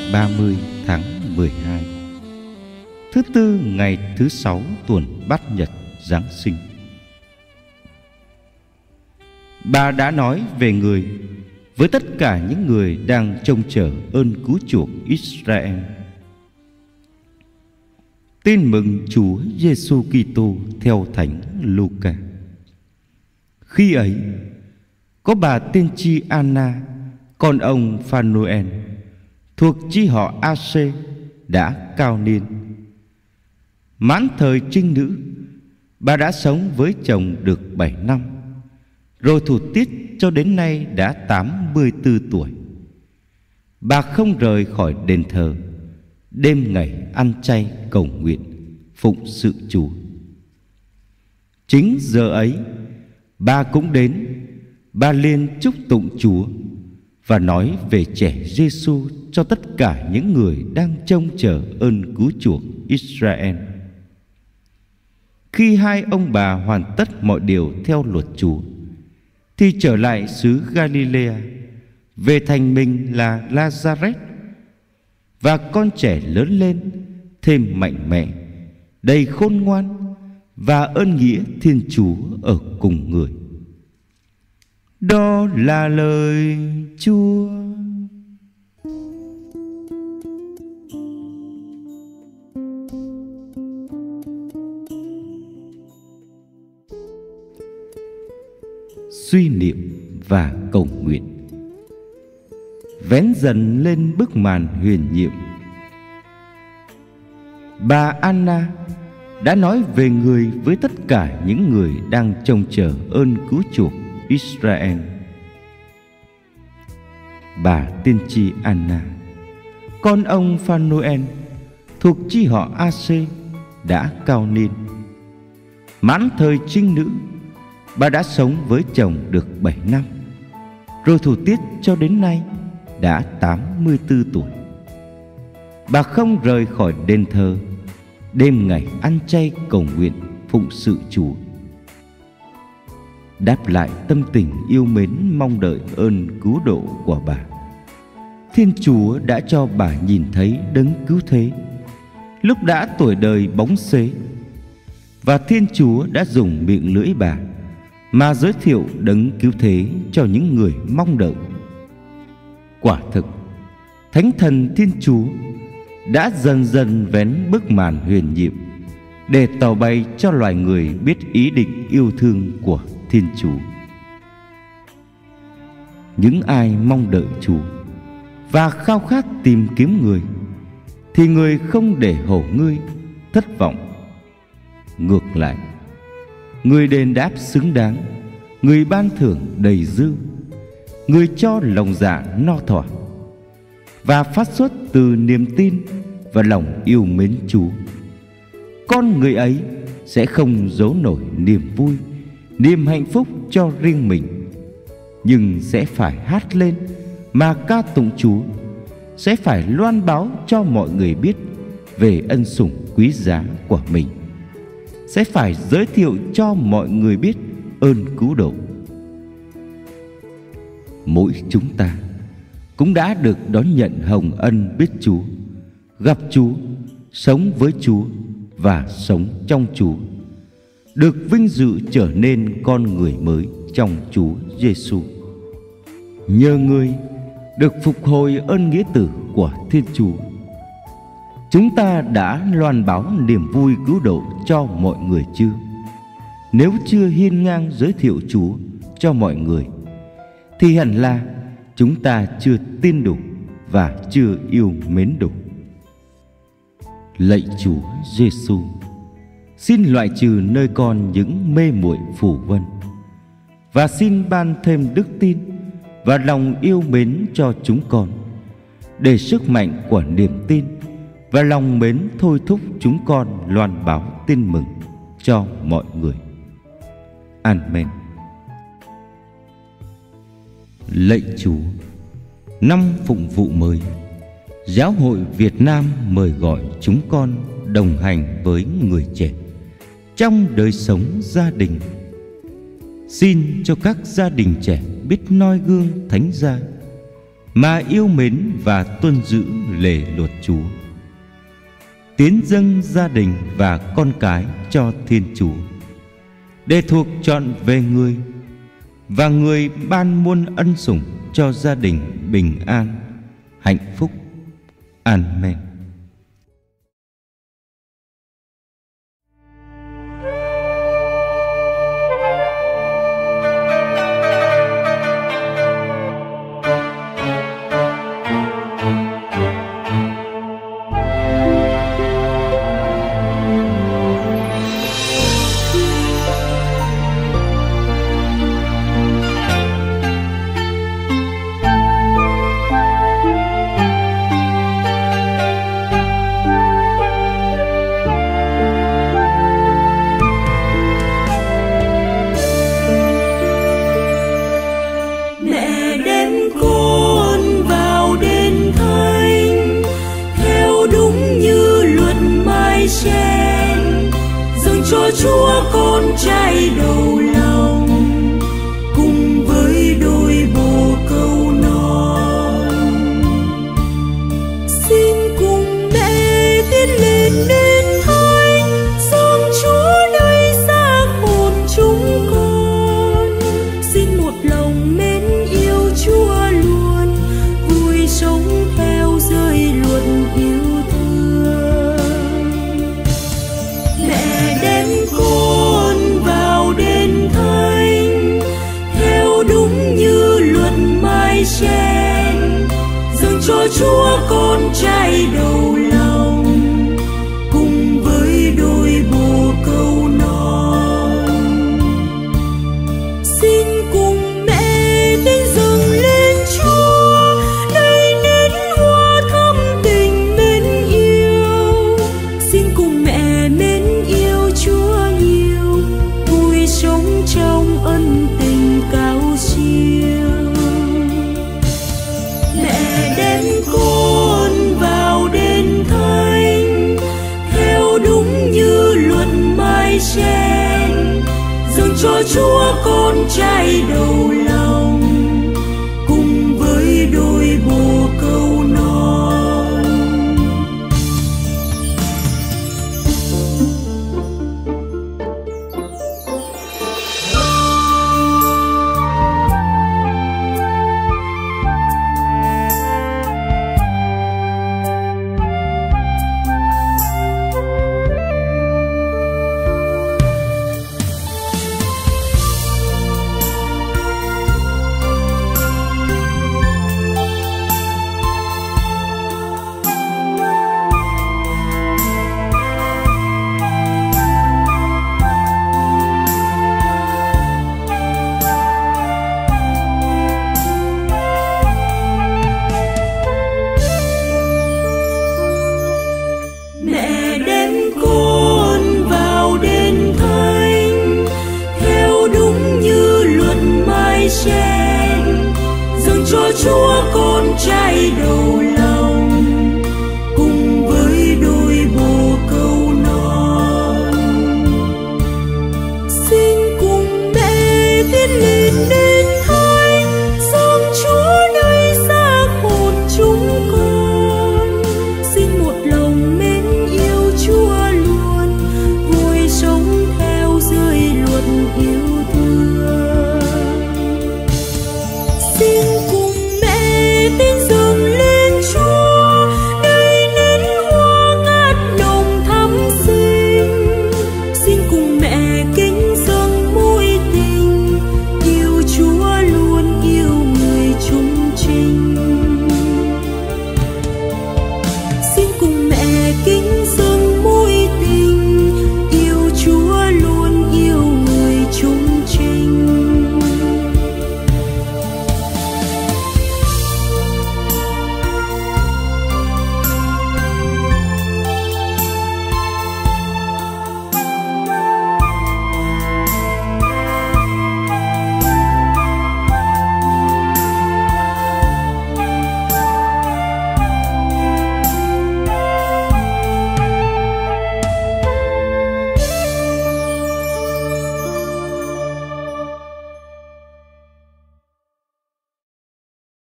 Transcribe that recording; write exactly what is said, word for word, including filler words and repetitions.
ba mươi tháng mười hai, thứ tư ngày thứ sáu tuần Bát Nhật Giáng sinh. Bà đã nói về người với tất cả những người đang trông chờ ơn cứu chuộc Israel. Tin mừng Chúa Giêsu Kitô theo Thánh Luca. Khi ấy, có bà tiên tri Anna, con ông Phanuel, thuộc chi họ A-sê, đã cao niên. Mãn thời trinh nữ, bà đã sống với chồng được bảy năm, rồi thủ tiết cho đến nay đã tám mươi tư tuổi. Bà không rời khỏi đền thờ, đêm ngày ăn chay cầu nguyện, phụng sự Chúa. Chính giờ ấy, bà cũng đến, bà liền chúc tụng Chúa và nói về trẻ Giêsu cho tất cả những người đang trông chờ ơn cứu chuộc Israel. Khi hai ông bà hoàn tất mọi điều theo luật Chúa, thì trở lại xứ Galilea, về thành mình là Nazareth. Và con trẻ lớn lên, thêm mạnh mẽ, đầy khôn ngoan, và ơn nghĩa Thiên Chúa ở cùng người. Đó là lời Chúa. Suy niệm và cầu nguyện. Vén dần lên bức màn huyền nhiệm, bà Anna đã nói về người với tất cả những người đang trông chờ ơn cứu chuộc Israel. Bà tiên tri Anna, con ông Phanuel, thuộc chi họ A-sê, đã cao niên. Mãn thời trinh nữ, bà đã sống với chồng được bảy năm, rồi thủ tiết cho đến nay đã tám mươi tư tuổi. Bà không rời khỏi đền thờ, đêm ngày ăn chay cầu nguyện, phụng sự Chúa. Đáp lại tâm tình yêu mến mong đợi ơn cứu độ của bà, Thiên Chúa đã cho bà nhìn thấy đấng cứu thế lúc đã tuổi đời bóng xế, và Thiên Chúa đã dùng miệng lưỡi bà mà giới thiệu đấng cứu thế cho những người mong đợi. Quả thực, Thánh Thần Thiên Chúa đã dần dần vén bức màn huyền nhiệm để tỏ bày cho loài người biết ý định yêu thương của Thiên Chúa. Những ai mong đợi Chúa và khao khát tìm kiếm người, thì người không để hổ ngươi thất vọng. Ngược lại, người đền đáp xứng đáng, người ban thưởng đầy dư, người cho lòng dạ no thỏa, và phát xuất từ niềm tin và lòng yêu mến Chúa. Con người ấy sẽ không giấu nổi niềm vui, niềm hạnh phúc cho riêng mình, nhưng sẽ phải hát lên mà ca tụng Chúa, sẽ phải loan báo cho mọi người biết về ân sủng quý giá của mình, sẽ phải giới thiệu cho mọi người biết ơn cứu độ. Mỗi chúng ta cũng đã được đón nhận hồng ân biết Chúa, gặp Chúa, sống với Chúa và sống trong Chúa, được vinh dự trở nên con người mới trong Chúa Giêsu. Nhờ người được phục hồi ơn nghĩa tử của Thiên Chúa, chúng ta đã loan báo niềm vui cứu độ cho mọi người chưa? Nếu chưa hiên ngang giới thiệu Chúa cho mọi người, thì hẳn là chúng ta chưa tin đủ và chưa yêu mến đủ. Lạy Chúa Giêsu, xin loại trừ nơi con những mê muội phù vân, và xin ban thêm đức tin và lòng yêu mến cho chúng con, để sức mạnh của niềm tin và lòng mến thôi thúc chúng con loan báo tin mừng cho mọi người. Amen. Lạy Chúa, năm phụng vụ mới, Giáo hội Việt Nam mời gọi chúng con đồng hành với người trẻ trong đời sống gia đình. Xin cho các gia đình trẻ biết noi gương Thánh Gia, mà yêu mến và tuân giữ lề luật Chúa. Tiến dâng gia đình và con cái cho Thiên Chúa, để thuộc trọn về người, và người ban muôn ân sủng cho gia đình bình an, hạnh phúc. Amen. Cho Chúa con trai đầu lòng, cùng với đôi bồ câu non. Xin cùng mẹ tiến lên nên thánh, dâng Chúa nơi xa hồn chúng con. Xin một lòng mến yêu Chúa luôn, vui sống theo giới luật yêu thương. Mẹ đem con vào đền thánh, theo đúng như luật mái chén, dâng cho Chúa con trai đầu lòng, cùng với đôi bồ câu non. Xin cùng mẹ đến dâng lên Chúa, nơi nến hoa thắm tình mến yêu. Xin cùng mẹ mến yêu Chúa nhiều, vui sống trong ân tình cao siêu. Mẹ đem con vào đền thánh, theo đúng như luật mái chén, dâng cho Chúa con trai đầu lòng, cùng với đôi bồ câu non. Mẹ đem con vào đền thánh, theo đúng như luật mái chén, dâng cho Chúa con trai đầu